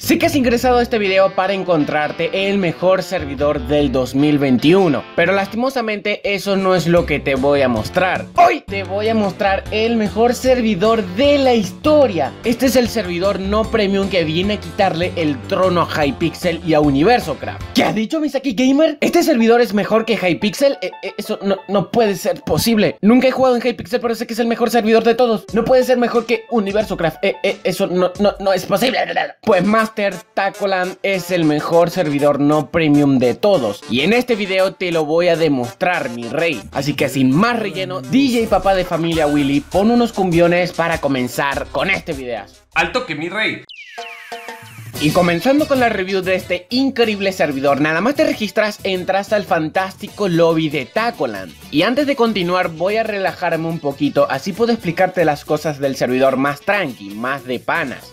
Sí que has ingresado a este video para encontrarte el mejor servidor del 2021, pero lastimosamente eso no es lo que te voy a mostrar. Hoy te voy a mostrar el mejor servidor de la historia. Este es el servidor no premium que viene a quitarle el trono a Hypixel y a Universocraft. ¿Qué ha dicho Misaki Gamer? ¿Este servidor es mejor que Hypixel? Eso no puede ser posible. Nunca he jugado en Hypixel, pero sé que es el mejor servidor de todos. No puede ser mejor que Universocraft. Eso no es posible. Pues Master Tacoland es el mejor servidor no premium de todos, y en este video te lo voy a demostrar, mi rey. Así que sin más relleno, DJ papá de familia Willy, pon unos cumbiones para comenzar con este video. ¡Alto que mi rey! Y comenzando con la review de este increíble servidor, nada más te registras, entras al fantástico lobby de Tacoland. Y antes de continuar voy a relajarme un poquito, así puedo explicarte las cosas del servidor más tranqui, más de panas.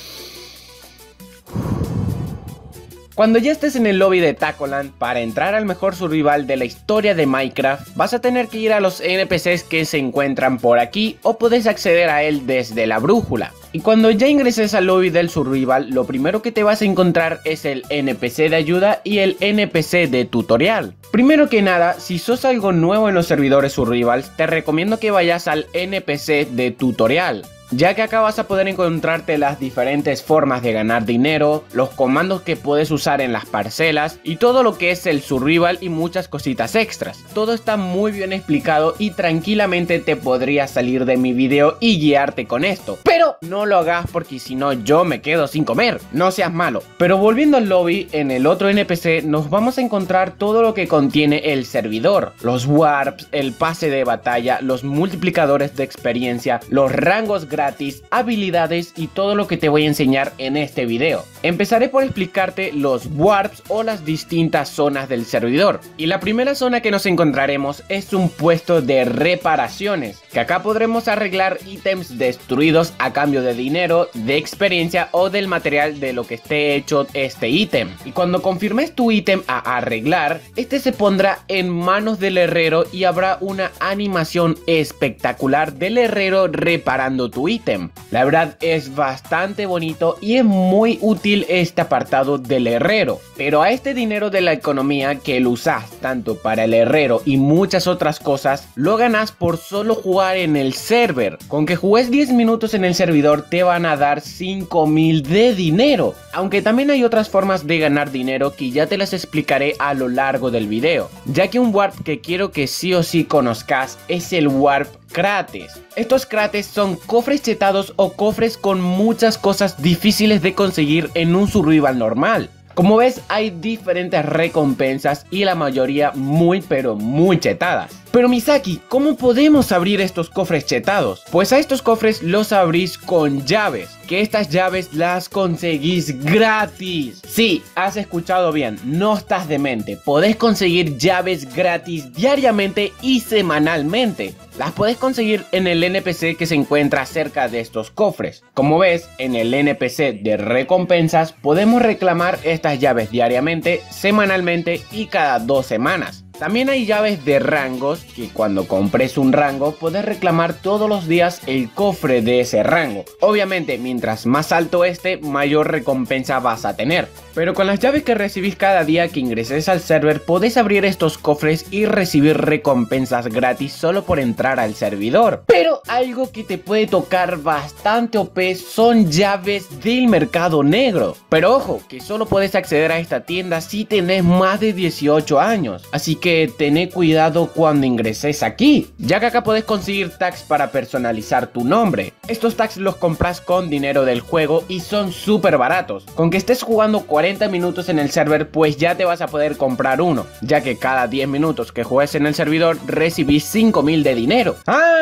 Cuando ya estés en el lobby de Tacoland, para entrar al mejor survival de la historia de Minecraft, vas a tener que ir a los NPCs que se encuentran por aquí, o puedes acceder a él desde la brújula. Y cuando ya ingreses al lobby del survival, lo primero que te vas a encontrar es el NPC de ayuda y el NPC de tutorial. Primero que nada, si sos algo nuevo en los servidores survivals, te recomiendo que vayas al NPC de tutorial, ya que acá vas a poder encontrarte las diferentes formas de ganar dinero, los comandos que puedes usar en las parcelas y todo lo que es el survival y muchas cositas extras. Todo está muy bien explicado y tranquilamente te podría salir de mi video y guiarte con esto, pero no lo hagas porque si no yo me quedo sin comer, no seas malo. Pero volviendo al lobby, en el otro NPC nos vamos a encontrar todo lo que contiene el servidor: los warps, el pase de batalla, los multiplicadores de experiencia, los rangos gratis, habilidades y todo lo que te voy a enseñar en este video. Empezaré por explicarte los warps o las distintas zonas del servidor, y la primera zona que nos encontraremos es un puesto de reparaciones, que acá podremos arreglar ítems destruidos a cambio de dinero, de experiencia o del material de lo que esté hecho este ítem. Y cuando confirmes tu ítem a arreglar, este se pondrá en manos del herrero y habrá una animación espectacular del herrero reparando tu ítem. La verdad es bastante bonito y es muy útil este apartado del herrero, pero a este dinero de la economía que lo usas tanto para el herrero y muchas otras cosas, lo ganas por solo jugar en el server. Con que juegues 10 minutos en el servidor te van a dar 5000 de dinero, aunque también hay otras formas de ganar dinero que ya te las explicaré a lo largo del video, ya que un warp que quiero que sí o sí conozcas es el warp Crates. Estos crates son cofres chetados o cofres con muchas cosas difíciles de conseguir en un survival normal. Como ves, hay diferentes recompensas y la mayoría muy pero muy chetadas. Pero Misaki, ¿cómo podemos abrir estos cofres chetados? Pues a estos cofres los abrís con llaves, que estas llaves las conseguís gratis. Sí, has escuchado bien, no estás demente. Podés conseguir llaves gratis diariamente y semanalmente. Las podés conseguir en el NPC que se encuentra cerca de estos cofres. Como ves, en el NPC de recompensas podemos reclamar estas llaves diariamente, semanalmente y cada 2 semanas. También hay llaves de rangos, que cuando compres un rango puedes reclamar todos los días el cofre de ese rango. Obviamente, mientras más alto esté, mayor recompensa vas a tener. Pero con las llaves que recibís cada día que ingreses al server, podés abrir estos cofres y recibir recompensas gratis solo por entrar al servidor. Pero algo que te puede tocar bastante OP son llaves del mercado negro. Pero ojo, que solo podés acceder a esta tienda si tenés más de 18 años. Así que tené cuidado cuando ingreses aquí, ya que acá podés conseguir tags para personalizar tu nombre. Estos tags los compras con dinero del juego y son súper baratos. Con que estés jugando 40 minutos en el server, pues ya te vas a poder comprar uno, ya que cada 10 minutos que juegues en el servidor recibís 5000 de dinero.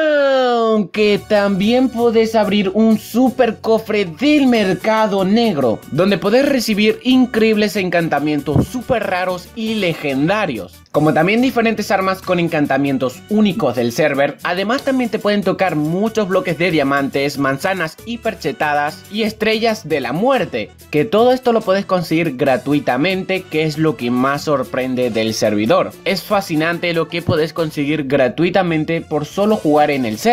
Aunque también podés abrir un super cofre del mercado negro, donde podés recibir increíbles encantamientos súper raros y legendarios, como también diferentes armas con encantamientos únicos del server. Además también te pueden tocar muchos bloques de diamantes, manzanas hiperchetadas y estrellas de la muerte, que todo esto lo puedes conseguir gratuitamente, que es lo que más sorprende del servidor. Es fascinante lo que puedes conseguir gratuitamente por solo jugar en el server.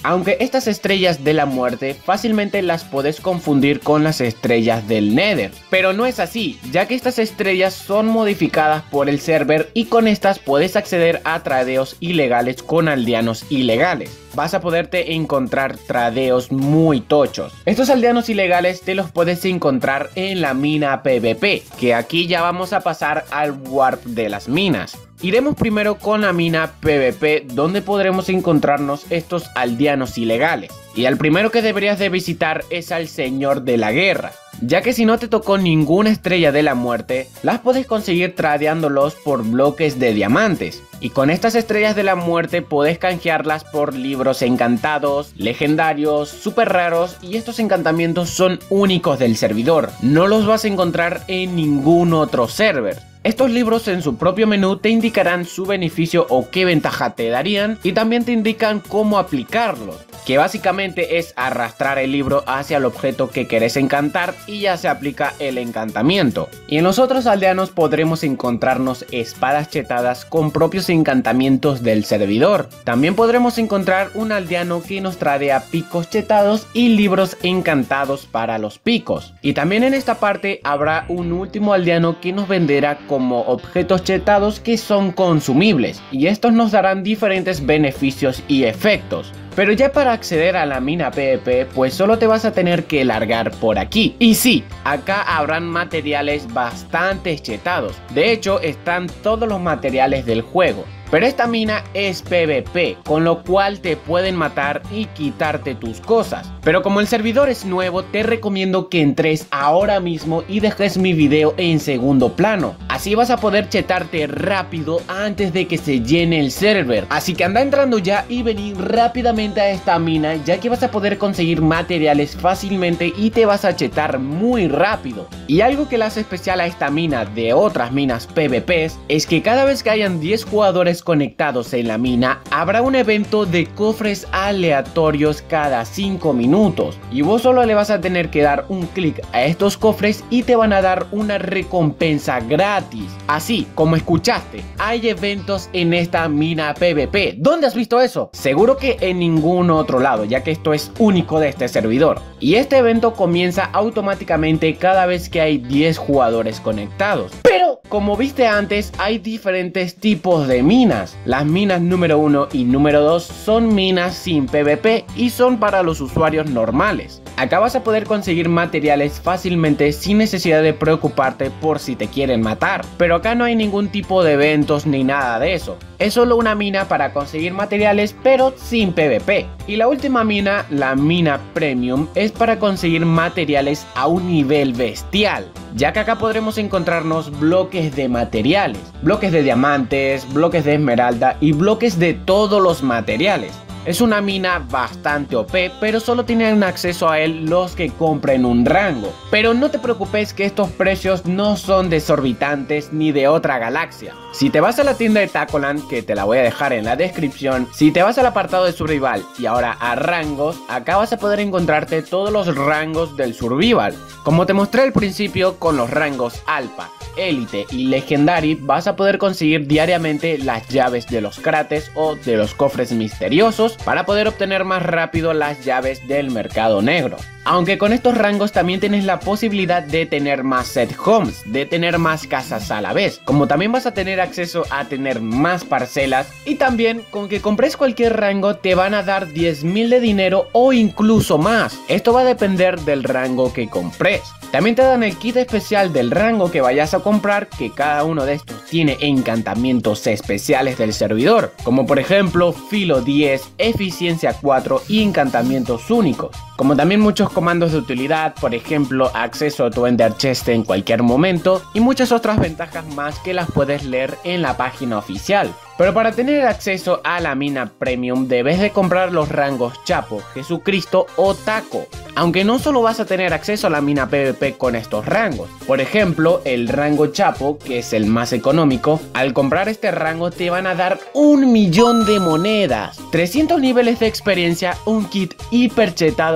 aunque estas estrellas de la muerte fácilmente las puedes confundir con las estrellas del Nether, pero no es así, ya que estas estrellas son modificadas por el server y con estas puedes acceder a tradeos ilegales con aldeanos ilegales. Vas a poderte encontrar tradeos muy tochos. Estos aldeanos ilegales te los puedes encontrar en la mina PvP, que aquí ya vamos a pasar al warp de las minas. Iremos primero con la mina PvP, donde podremos encontrarnos estos aldeanos ilegales. Y el primero que deberías de visitar es al Señor de la Guerra, ya que si no te tocó ninguna estrella de la muerte, las puedes conseguir tradeándolos por bloques de diamantes. Y con estas estrellas de la muerte podés canjearlas por libros encantados, legendarios, super raros, y estos encantamientos son únicos del servidor. No los vas a encontrar en ningún otro server. Estos libros en su propio menú te indicarán su beneficio o qué ventaja te darían, y también te indican cómo aplicarlos, que básicamente es arrastrar el libro hacia el objeto que querés encantar y ya se aplica el encantamiento. Y en los otros aldeanos podremos encontrarnos espadas chetadas con propios encantamientos del servidor. También podremos encontrar un aldeano que nos tradea picos chetados y libros encantados para los picos. Y también en esta parte habrá un último aldeano que nos venderá como objetos chetados que son consumibles, y estos nos darán diferentes beneficios y efectos. Pero ya para acceder a la mina PvP, pues solo te vas a tener que largar por aquí. Y sí, acá habrán materiales bastante chetados. De hecho, están todos los materiales del juego. Pero esta mina es PvP, con lo cual te pueden matar y quitarte tus cosas. Pero como el servidor es nuevo, te recomiendo que entres ahora mismo y dejes mi video en segundo plano. Así vas a poder chetarte rápido antes de que se llene el server. Así que anda entrando ya y vení rápidamente a esta mina, ya que vas a poder conseguir materiales fácilmente y te vas a chetar muy rápido. Y algo que la hace especial a esta mina de otras minas PvPs es que cada vez que hayan 10 jugadores conectados en la mina, habrá un evento de cofres aleatorios cada 5 minutos, y vos solo le vas a tener que dar un clic a estos cofres y te van a dar una recompensa gratis. Así como escuchaste, hay eventos en esta mina PvP. ¿Dónde has visto eso? Seguro que en ningún otro lado, ya que esto es único de este servidor. Y este evento comienza automáticamente cada vez que hay 10 jugadores conectados. Pero como viste antes, hay diferentes tipos de minas. Las minas número 1 y número 2 son minas sin PvP y son para los usuarios normales. Acá vas a poder conseguir materiales fácilmente sin necesidad de preocuparte por si te quieren matar. Pero acá no hay ningún tipo de eventos ni nada de eso. Es solo una mina para conseguir materiales, pero sin PvP. Y la última mina, la mina Premium, es para conseguir materiales a un nivel bestial, ya que acá podremos encontrarnos bloques de materiales, bloques de diamantes, bloques de esmeralda y bloques de todos los materiales. Es una mina bastante OP, pero solo tienen acceso a él los que compren un rango. Pero no te preocupes, que estos precios no son desorbitantes ni de otra galaxia. Si te vas a la tienda de Tacoland, que te la voy a dejar en la descripción, si te vas al apartado de Survival y ahora a rangos, acá vas a poder encontrarte todos los rangos del Survival. Como te mostré al principio, con los rangos Alpha, Élite y Legendary vas a poder conseguir diariamente las llaves de los cráteres o de los cofres misteriosos para poder obtener más rápido las llaves del mercado negro. Aunque con estos rangos también tienes la posibilidad de tener más set homes, de tener más casas a la vez, como también vas a tener acceso a tener más parcelas, y también con que compres cualquier rango te van a dar 10.000 de dinero o incluso más. Esto va a depender del rango que compres. También te dan el kit especial del rango que vayas a comprar, que cada uno de estos tiene encantamientos especiales del servidor, como por ejemplo filo 10, eficiencia 4 y encantamientos únicos, como también muchos comandos de utilidad, por ejemplo acceso a tu Ender Chest en cualquier momento y muchas otras ventajas más que las puedes leer en la página oficial. Pero para tener acceso a la mina Premium debes de comprar los rangos Chapo, Jesucristo o Taco. Aunque no solo vas a tener acceso a la mina PvP con estos rangos. Por ejemplo, el rango Chapo, que es el más económico, al comprar este rango te van a dar 1.000.000 de monedas, 300 niveles de experiencia, un kit hiper chetado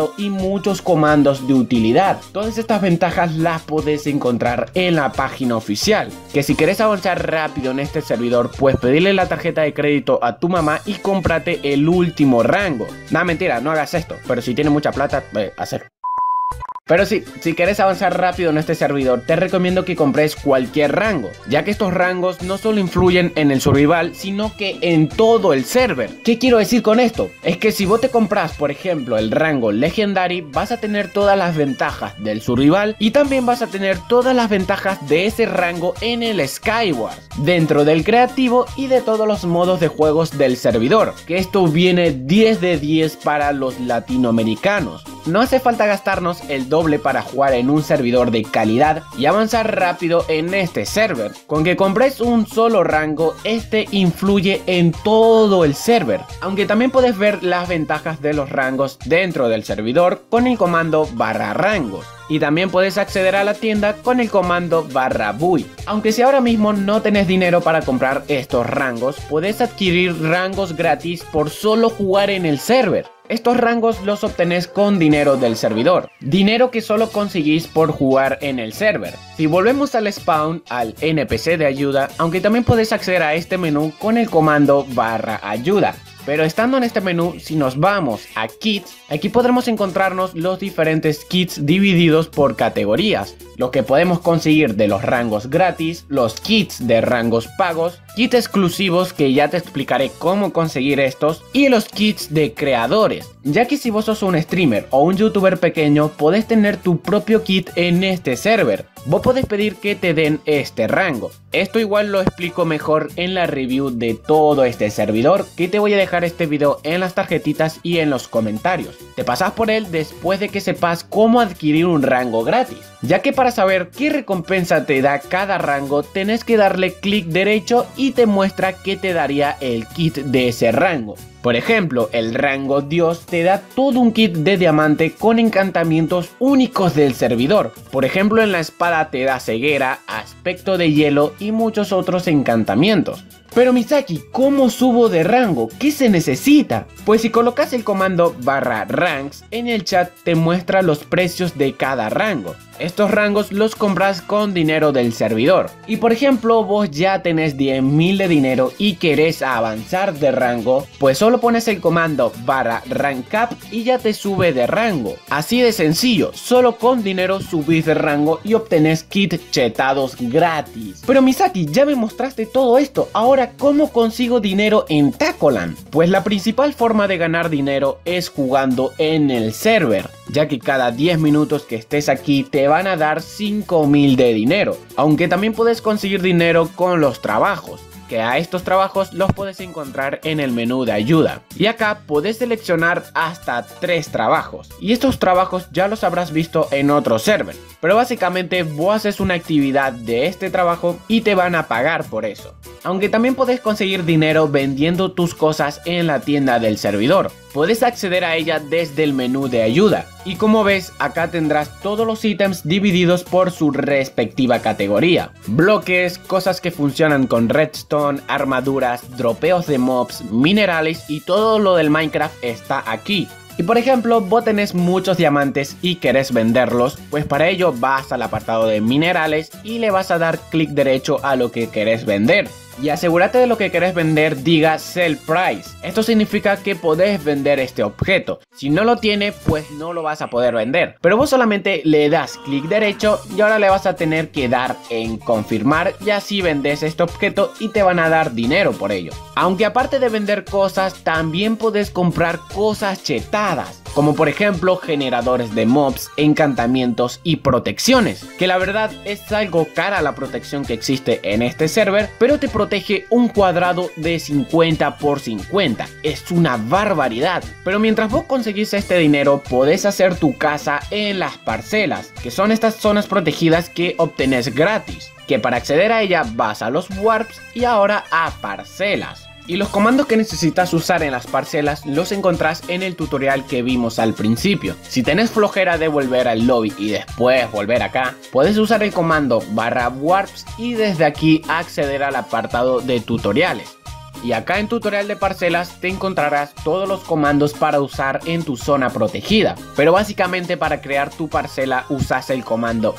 hielo y muchos comandos de utilidad. Todas estas ventajas las podés encontrar en la página oficial, que si querés avanzar rápido en este servidor, pues pedirle la tarjeta de crédito a tu mamá y cómprate el último rango. No, mentira, no hagas esto, pero si tienes mucha plata, hacerlo. Pero sí, si quieres avanzar rápido en este servidor, te recomiendo que compres cualquier rango, ya que estos rangos no solo influyen en el survival, sino que en todo el server. ¿Qué quiero decir con esto? Es que si vos te compras, por ejemplo, el rango Legendary, vas a tener todas las ventajas del survival y también vas a tener todas las ventajas de ese rango en el Skywars, dentro del creativo y de todos los modos de juegos del servidor, que esto viene 10 de 10 para los latinoamericanos. No hace falta gastarnos el doble para jugar en un servidor de calidad y avanzar rápido en este server. Con que compres un solo rango, este influye en todo el server. Aunque también puedes ver las ventajas de los rangos dentro del servidor con el comando /rangos. Y también puedes acceder a la tienda con el comando /bui. Aunque si ahora mismo no tenés dinero para comprar estos rangos, puedes adquirir rangos gratis por solo jugar en el server. Estos rangos los obtenés con dinero del servidor, dinero que solo conseguís por jugar en el server. Si volvemos al spawn, al NPC de ayuda, aunque también podés acceder a este menú con el comando /ayuda. Pero estando en este menú, si nos vamos a kits, aquí podremos encontrarnos los diferentes kits divididos por categorías, lo que podemos conseguir de los rangos gratis, los kits de rangos pagos, kits exclusivos que ya te explicaré cómo conseguir estos, y los kits de creadores, ya que si vos sos un streamer o un youtuber pequeño, podés tener tu propio kit en este server. Vos podés pedir que te den este rango. Esto igual lo explico mejor en la review de todo este servidor, que te voy a dejar este video en las tarjetitas y en los comentarios. Te pasas por él después de que sepas cómo adquirir un rango gratis, ya que para saber qué recompensa te da cada rango, tenés que darle clic derecho y te muestra qué te daría el kit de ese rango. Por ejemplo, el rango Dios te da todo un kit de diamante con encantamientos únicos del servidor. Por ejemplo, en la espada te da ceguera, aspecto de hielo y muchos otros encantamientos. Pero Misaki, ¿cómo subo de rango? ¿Qué se necesita? Pues si colocas el comando /ranks en el chat te muestra los precios de cada rango. Estos rangos los compras con dinero del servidor. Y por ejemplo, vos ya tenés 10.000 de dinero y querés avanzar de rango, pues solo pones el comando /rankup y ya te sube de rango. Así de sencillo, solo con dinero subís de rango y obtenés kits chetados gratis. Pero Misaki, ya me mostraste todo esto, ahora ¿cómo consigo dinero en Tacoland? Pues la principal forma de ganar dinero es jugando en el server, ya que cada 10 minutos que estés aquí te van a dar 5.000 de dinero, aunque también puedes conseguir dinero con los trabajos, que a estos trabajos los puedes encontrar en el menú de ayuda. Y acá puedes seleccionar hasta 3 trabajos, y estos trabajos ya los habrás visto en otro server, pero básicamente vos haces una actividad de este trabajo y te van a pagar por eso. Aunque también puedes conseguir dinero vendiendo tus cosas en la tienda del servidor. Puedes acceder a ella desde el menú de ayuda. Y como ves, acá tendrás todos los ítems divididos por su respectiva categoría. Bloques, cosas que funcionan con redstone, armaduras, dropeos de mobs, minerales y todo lo del Minecraft está aquí. Y por ejemplo, vos tenés muchos diamantes y querés venderlos, pues para ello vas al apartado de minerales y le vas a dar clic derecho a lo que querés vender. Y asegúrate de lo que querés vender diga Sell Price. Esto significa que podés vender este objeto. Si no lo tiene, pues no lo vas a poder vender. Pero vos solamente le das clic derecho y ahora le vas a tener que dar en confirmar y así vendes este objeto y te van a dar dinero por ello. Aunque aparte de vender cosas, también podés comprar cosas chetadas, como por ejemplo generadores de mobs, encantamientos y protecciones, que la verdad es algo cara la protección que existe en este server, pero te protege un cuadrado de 50 por 50, es una barbaridad. Pero mientras vos conseguís este dinero, podés hacer tu casa en las parcelas, que son estas zonas protegidas que obtenés gratis, que para acceder a ella vas a los warps y ahora a parcelas. Y los comandos que necesitas usar en las parcelas los encontrás en el tutorial que vimos al principio. Si tenés flojera de volver al lobby y después volver acá, puedes usar el comando /warps y desde aquí acceder al apartado de tutoriales. y acá en tutorial de parcelas te encontrarás todos los comandos para usar en tu zona protegida, pero básicamente para crear tu parcela usas el comando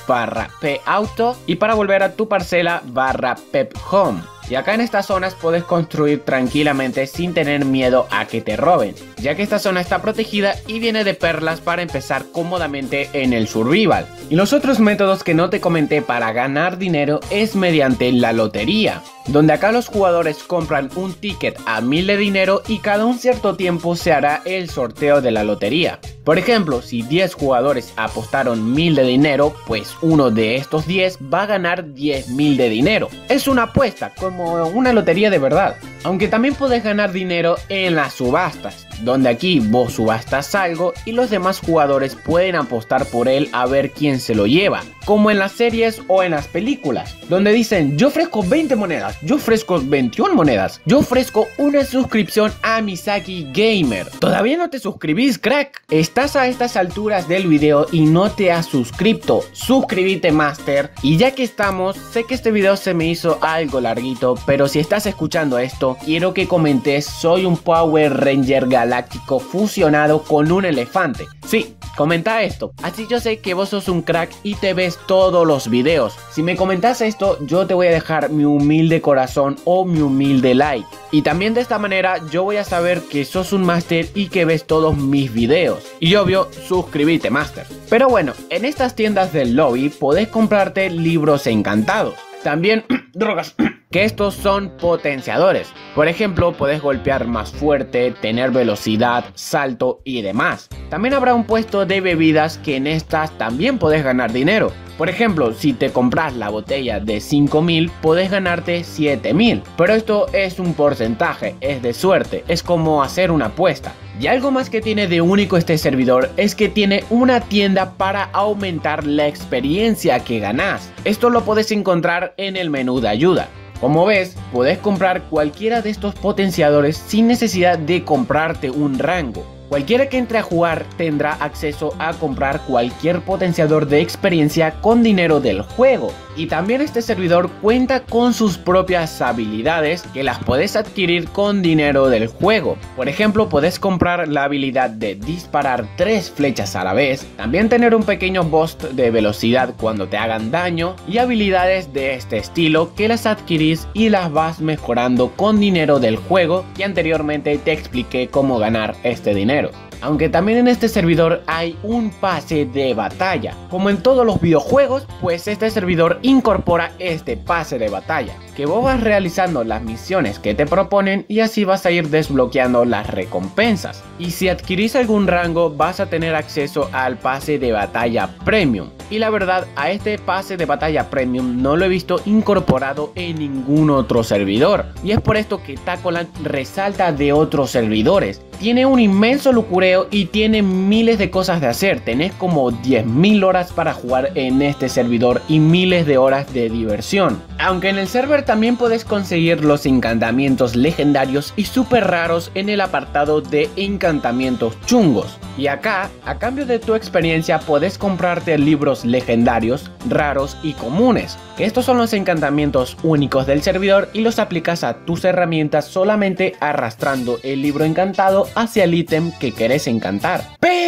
/p-auto y para volver a tu parcela /pep-home. Y acá en estas zonas puedes construir tranquilamente sin tener miedo a que te roben, ya que esta zona está protegida y viene de perlas para empezar cómodamente en el survival. Y los otros métodos que no te comenté para ganar dinero es mediante la lotería, donde acá los jugadores compran un ticket a 1000 de dinero y cada un cierto tiempo se hará el sorteo de la lotería. Por ejemplo, si 10 jugadores apostaron 1000 de dinero, pues uno de estos 10 va a ganar 10.000 de dinero. Es una apuesta, como una lotería de verdad. Aunque también puedes ganar dinero en las subastas, donde aquí vos subastas algo y los demás jugadores pueden apostar por él a ver quién se lo lleva, como en las series o en las películas, donde dicen yo ofrezco 20 monedas, yo ofrezco 21 monedas, yo ofrezco una suscripción a Misaki Gamer. ¿Todavía no te suscribís, crack? Estás a estas alturas del video y no te has suscrito, suscríbete, master. Y ya que estamos, sé que este video se me hizo algo larguito, pero si estás escuchando esto, quiero que comentes: soy un Power Ranger galáctico fusionado con un elefante. Sí, comenta esto, así yo sé que vos sos un crack y te ves todos los videos. Si me comentas esto, yo te voy a dejar mi humilde corazón o mi humilde like. Y también de esta manera yo voy a saber que sos un máster y que ves todos mis videos. Y obvio, suscríbete, máster. Pero bueno, en estas tiendas del lobby podés comprarte libros encantados. También drogas, que estos son potenciadores. Por ejemplo, podés golpear más fuerte, tener velocidad, salto y demás. También habrá un puesto de bebidas que en estas también podés ganar dinero. Por ejemplo, si te compras la botella de 5000, podés ganarte 7000. Pero esto es un porcentaje, es de suerte, es como hacer una apuesta. Y algo más que tiene de único este servidor es que tiene una tienda para aumentar la experiencia que ganás. Esto lo podés encontrar en el menú de ayuda. Como ves, podés comprar cualquiera de estos potenciadores sin necesidad de comprarte un rango. Cualquiera que entre a jugar tendrá acceso a comprar cualquier potenciador de experiencia con dinero del juego. Y también este servidor cuenta con sus propias habilidades que las puedes adquirir con dinero del juego. Por ejemplo, puedes comprar la habilidad de disparar 3 flechas a la vez, también tener un pequeño boost de velocidad cuando te hagan daño y habilidades de este estilo que las adquirís y las vas mejorando con dinero del juego, que anteriormente te expliqué cómo ganar este dinero. Aunque también en este servidor hay un pase de batalla. Como en todos los videojuegos, pues este servidor incorpora este pase de batalla, que vos vas realizando las misiones que te proponen y así vas a ir desbloqueando las recompensas. Y si adquirís algún rango, vas a tener acceso al pase de batalla premium. Y la verdad, a este pase de batalla premium no lo he visto incorporado en ningún otro servidor. Y es por esto que Tacoland resalta de otros servidores. Tiene un inmenso lucureo y tiene miles de cosas de hacer. Tenés como 10.000 horas para jugar en este servidor y miles de horas de diversión. Aunque en el server también podés conseguir los encantamientos legendarios y súper raros en el apartado de encantamientos chungos. Y acá, a cambio de tu experiencia, podés comprarte libros legendarios, raros y comunes. Estos son los encantamientos únicos del servidor y los aplicas a tus herramientas solamente arrastrando el libro encantado hacia el ítem que querés encantar.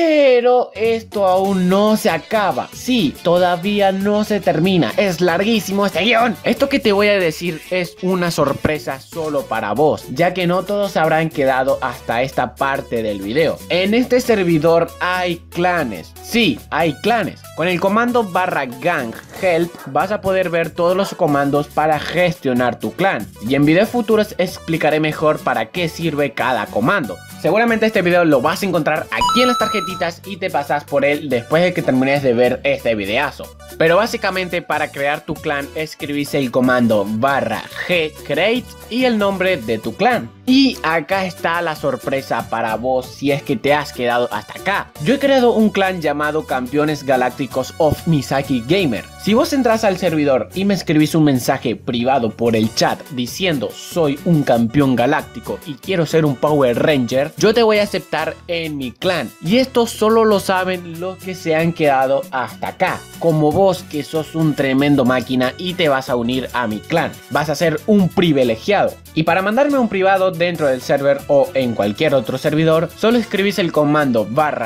Pero esto aún no se acaba. Sí, todavía no se termina. Es larguísimo este guión. Esto que te voy a decir es una sorpresa solo para vos, ya que no todos habrán quedado hasta esta parte del video. En este servidor hay clanes. Sí, hay clanes. Con el comando /gang help vas a poder ver todos los comandos para gestionar tu clan. Y en videos futuros explicaré mejor para qué sirve cada comando. Seguramente este video lo vas a encontrar aquí en las tarjetitas y te pasas por él después de que termines de ver este videazo. Pero básicamente para crear tu clan escribís el comando /g-create y el nombre de tu clan. Y acá está la sorpresa para vos si es que te has quedado hasta acá. Yo he creado un clan llamado Campeones Galácticos of Misaki Gamer. Si vos entras al servidor y me escribís un mensaje privado por el chat diciendo soy un campeón galáctico y quiero ser un Power Ranger, yo te voy a aceptar en mi clan. Y esto solo lo saben los que se han quedado hasta acá. Como vos que sos un tremendo máquina y te vas a unir a mi clan. Vas a ser un privilegiado. Y para mandarme un privado dentro del server o en cualquier otro servidor, solo escribís el comando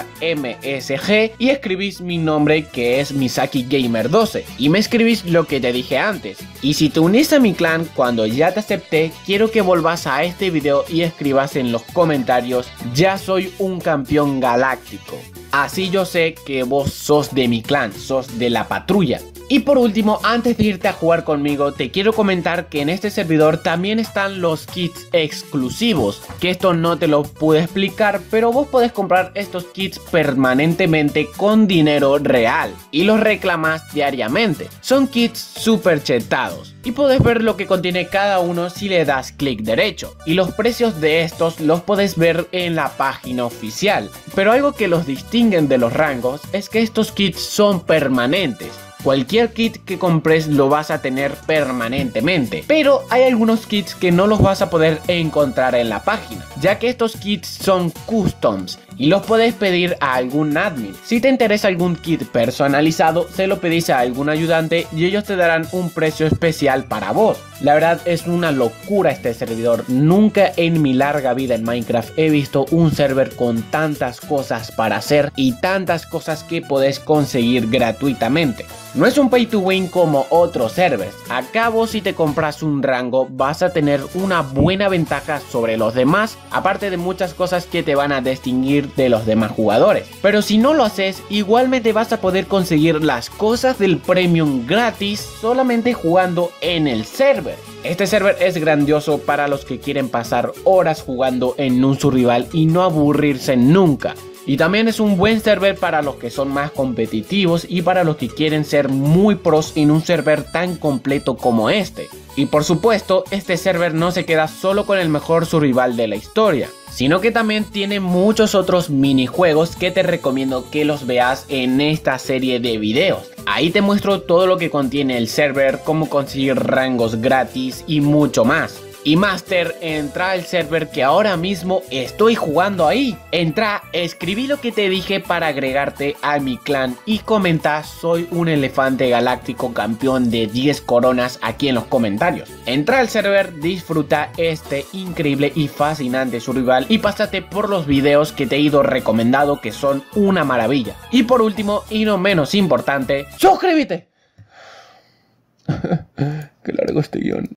/msg y escribís mi nombre, que es MisakiGamer12, y me escribís lo que te dije antes. Y si te unís a mi clan cuando ya te acepté, quiero que volvás a este video y escribas en los comentarios: ya soy un campeón galáctico. Así yo sé que vos sos de mi clan, sos de la patrulla. Y por último, antes de irte a jugar conmigo, te quiero comentar que en este servidor también están los kits exclusivos, que esto no te lo pude explicar, pero vos podés comprar estos kits permanentemente con dinero real y los reclamas diariamente. Son kits super chetados y podés ver lo que contiene cada uno si le das clic derecho, y los precios de estos los podés ver en la página oficial. Pero algo que los distinguen de los rangos es que estos kits son permanentes. Cualquier kit que compres lo vas a tener permanentemente, pero hay algunos kits que no los vas a poder encontrar en la página, ya que estos kits son customs y los puedes pedir a algún admin. Si te interesa algún kit personalizado, se lo pedís a algún ayudante y ellos te darán un precio especial para vos. La verdad es una locura este servidor. Nunca en mi larga vida en Minecraft he visto un server con tantas cosas para hacer y tantas cosas que podés conseguir gratuitamente. No es un pay to win como otros servers. Acá vos, si te compras un rango, vas a tener una buena ventaja sobre los demás, aparte de muchas cosas que te van a distinguir de los demás jugadores. Pero si no lo haces, igualmente vas a poder conseguir las cosas del premium gratis solamente jugando en el server. Este server es grandioso para los que quieren pasar horas jugando en un survival y no aburrirse nunca. Y también es un buen server para los que son más competitivos y para los que quieren ser muy pros en un server tan completo como este. Y por supuesto, este server no se queda solo con el mejor survival de la historia, sino que también tiene muchos otros minijuegos que te recomiendo que los veas en esta serie de videos. Ahí te muestro todo lo que contiene el server, cómo conseguir rangos gratis y mucho más. Y Master, entra al server que ahora mismo estoy jugando ahí. Entra, escribí lo que te dije para agregarte a mi clan y comenta: soy un elefante galáctico campeón de 10 coronas aquí en los comentarios. Entra al server, disfruta este increíble y fascinante survival y pásate por los videos que te he ido recomendando, que son una maravilla. Y por último, y no menos importante, ¡suscríbete! Qué largo este guión.